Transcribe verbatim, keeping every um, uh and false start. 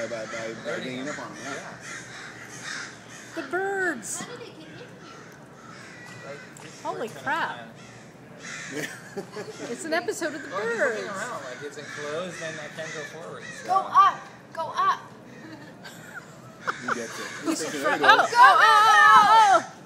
by, by, by, by ganging up on them. Yeah. The birds. How did they get in here? Like, Holy crap. It's an episode of the Well, he's birds. looking around like it's enclosed and I can't go forward. So. Go up! Go up! You get it. Oh, oh, oh, oh, oh, oh.